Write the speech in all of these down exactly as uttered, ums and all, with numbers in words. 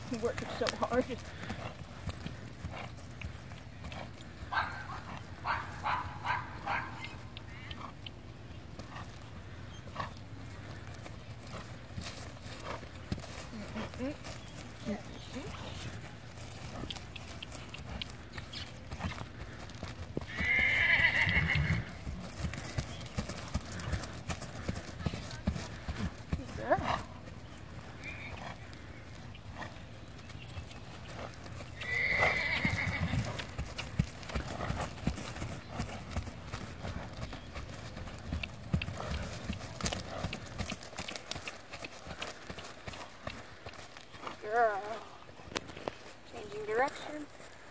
He's working so hard. Girl. Changing direction.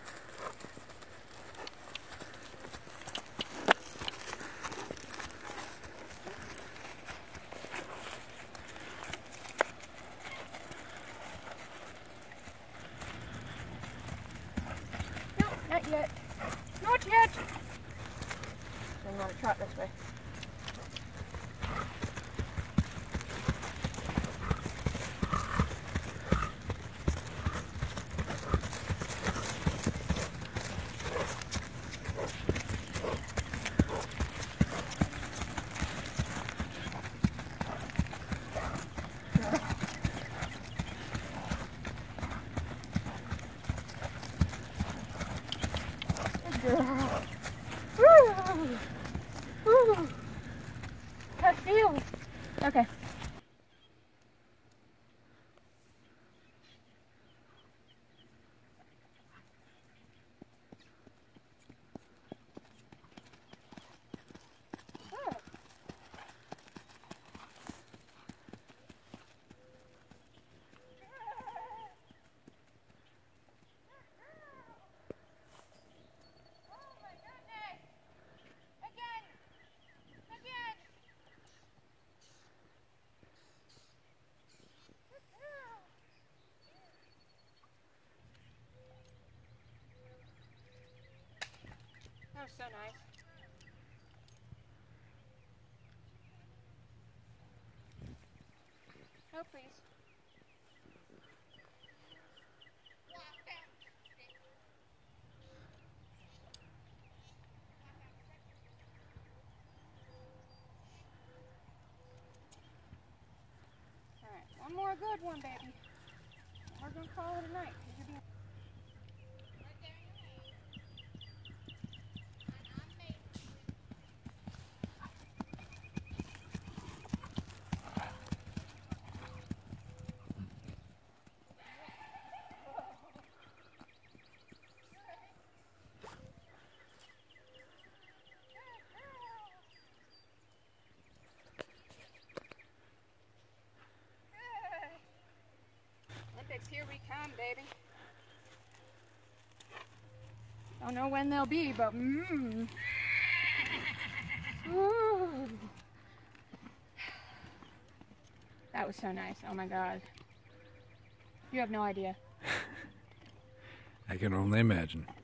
No, not yet. Not yet. I'm going to trot this way. Girl. Woo! Woo! How it feels. Okay. That was so nice. Oh, please. All right, one more good one, baby. We're gonna call it a night. Here we come, baby. Don't know when they'll be, but mmm. Ooh. That was so nice. Oh my God. You have no idea. I can only imagine.